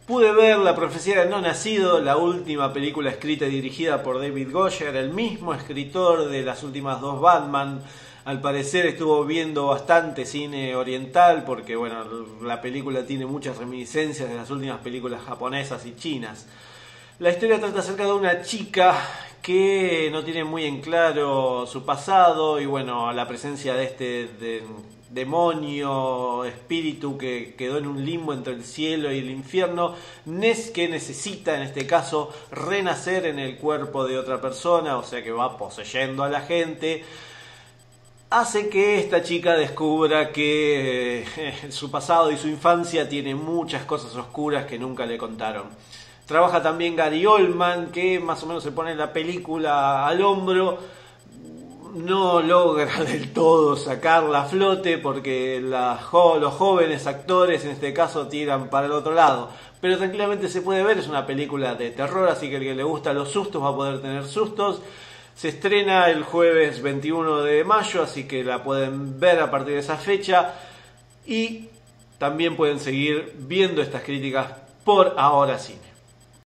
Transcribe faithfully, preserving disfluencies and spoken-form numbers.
Pude ver La profecía del no nacido, la última película escrita y dirigida por David Goyer, el mismo escritor de las últimas dos Batman. Al parecer estuvo viendo bastante cine oriental porque bueno, la película tiene muchas reminiscencias de las últimas películas japonesas y chinas. La historia trata acerca de una chica que no tiene muy en claro su pasado y bueno, la presencia de este de, demonio, espíritu que quedó en un limbo entre el cielo y el infierno, que necesita en este caso renacer en el cuerpo de otra persona, o sea que va poseyendo a la gente. Hace que esta chica descubra que eh, su pasado y su infancia tiene muchas cosas oscuras que nunca le contaron. Trabaja también Gary Oldman, que más o menos se pone la película al hombro. No logra del todo sacarla a flote porque la, los jóvenes actores en este caso tiran para el otro lado. Pero tranquilamente se puede ver, es una película de terror, así que el que le gusta los sustos va a poder tener sustos. Se estrena el jueves veintiuno de mayo, así que la pueden ver a partir de esa fecha. Y también pueden seguir viendo estas críticas por Ahora Cine.